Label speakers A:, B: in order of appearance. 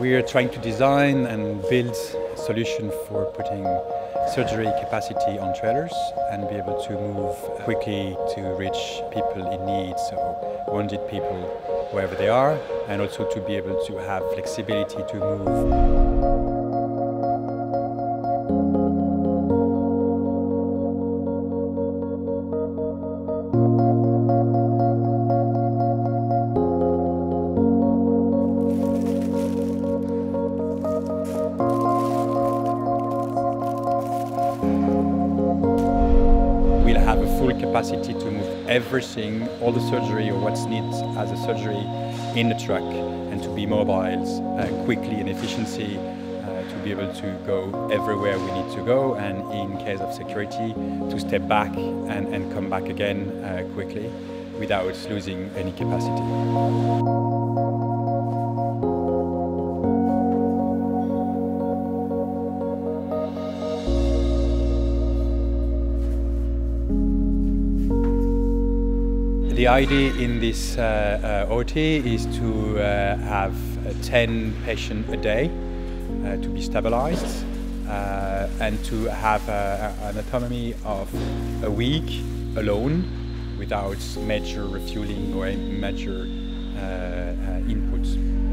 A: We are trying to design and build a solution for putting surgery capacity on trailers and be able to move quickly to reach people in need, so wounded people wherever they are, and also to be able to have flexibility to move. We'll have a full capacity to move everything, all the surgery or what's needed as a surgery in the truck, and to be mobile quickly and efficiently, to be able to go everywhere we need to go, and in case of security to step back and come back again quickly without losing any capacity. The idea in this OT is to have 10 patients a day to be stabilized and to have an autonomy of a week alone without major refueling or major inputs.